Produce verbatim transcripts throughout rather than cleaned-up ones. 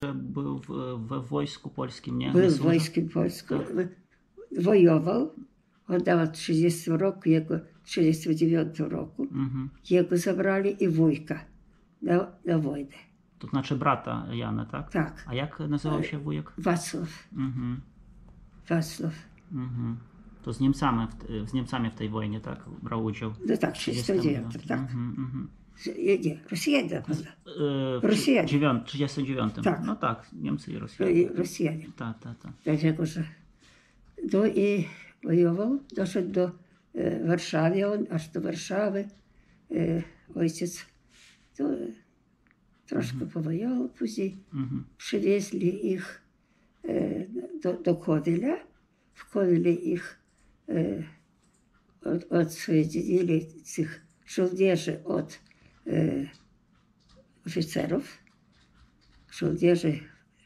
Był w, we wojsku polskim, nie? Był Nie w służył? wojsku polskim, wojował. Oddał w trzydziestym roku, jego w trzydziestym dziewiątym roku. Mhm. Jego zabrali i wujka na, na wojnę. To znaczy brata Jana, tak? Tak. A jak nazywał się wujek? Wacław. Mhm. Wacław. Mhm. To z Niemcami, w, z Niemcami w tej wojnie, tak? Brał udział. No tak, w trzydziestym dziewiątym, tak. Mhm, mhm. Nie, nie, Rosjanie. Yy, w Rosjanie. dziewią- trzydziestym dziewiątym. Tak. No tak, Niemcy i Rosjanie. Rosjanie. Tak, tak, tak. Dlatego, że no i wojował, doszedł do e, Warszawy, on aż do Warszawy. E, ojciec to, e, troszkę Mhm. powojował, później Mhm. przywieźli ich e, do, do Kodyla. W Kodyle ich e, od, odsojedzinili tych żołnierzy od e, oficerów. Żołnierze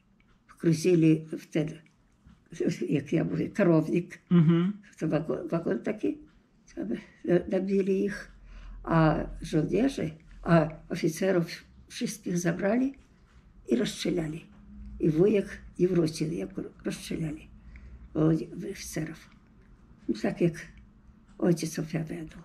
wkruzili w ten, jak ja mówię, karownik. Mhm. To wagon, wagon taki, tam nabili ich, a żołnierzy, a oficerów wszystkich zabrali i rozstrzelali. I wujek nie wrócił, jak rozstrzelali oficerów. No, tak jak ojciec opowiadał.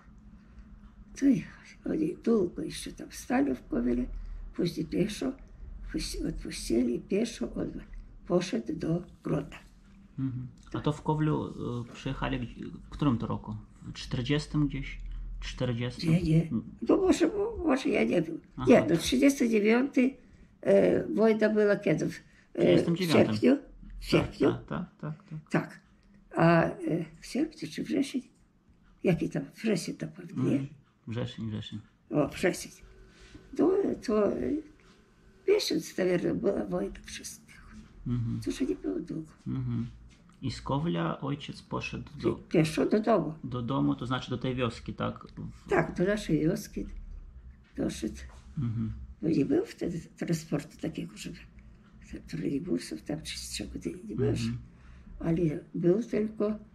To i oni długo jeszcze tam stali w Kowile, później pieszo, odpuścili, pieszo on poszedł do Grodna. Mhm. A to w Kowlu y, przyjechali gdzie- w którym to roku? W czterdziestym gdzieś? czterdziestym? Nie, nie. No może, może ja nie wiem. Aha. Nie, do trzydziestego dziewiątego e, wojna była kiedy? W, e, w trzydziestym dziewiątym. sierpniu. W Tak, sierpniu, tak, tak, tak, tak. tak. A e, w sierpniu czy wrzesień? Jaki tam? Wrzesień to pewnie, nie? Mhm. Wrzesień, wrzesień. O, wrzesień. No to e, miesiąc, naверное, była wojna wszystkich. Mhm. To że nie było długo. Mhm. I z Kowla ojciec poszedł do, Pieszo do domu. do domu, to znaczy do tej wioski, tak? W- Tak, do naszej wioski doszedł. Mhm. Bo nie było wtedy transportu takiego, żeby trolejbusów tam czy z czego ty nie było. Mhm. Ale był tylko, e,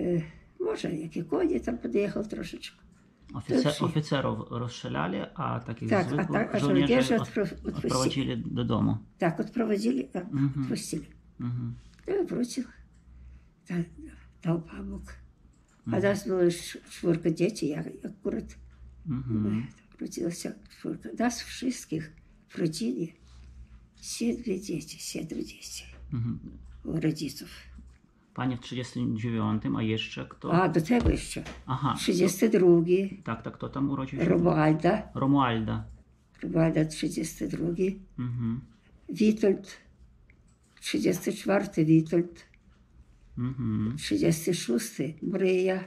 może jakie konie tam podjechał troszeczkę. Oficer, Dobrze. oficerów rozstrzelali, a takich Tak, a zwykłych tak- a żołnierzy żołnierzy od, odpro- odpuścili. odprowadzili do domu. Tak, odprowadzili, tak, Mhm. odpuścili. Mhm. No i wrócił, da, dał pomógł. A Mhm. nas było sz- czwórka dzieci, ja akurat Mhm. wróciła się czwórka. Nas wszystkich w rodzinie siedmiu dzieci, siedmiu dzieci Mhm. u rodziców. Pani w trzydziestym dziewiątym, a jeszcze kto? A do tego jeszcze Aha. trzydziesty drugi To, tak, tak, kto tam urodził się? Romualda, Romualda. Romualda trzydziesty drugi, Mhm. Witold trzydziesty czwarty, Witold Mhm. trzydziesty szósty, Maryja,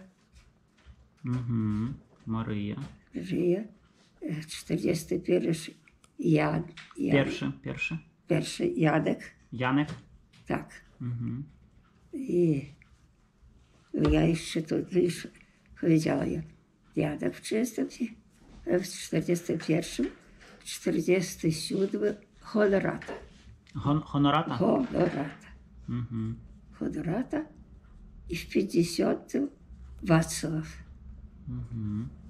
Mhm. Maryja. żyje, e, czterdziesty pierwszy, Jan, Jan, Pierwszy, pierwszy. pierwszy Janek, Janek. tak. Mhm. I no ja jeszcze to już powiedziała ja, Janek w trzydziestym, w czterdziestym pierwszym, w czterdziestym siódmym Honorata, Hon honorata? Honorata, Mhm. Honorata i w pięćdziesiątym Wacław. Mhm.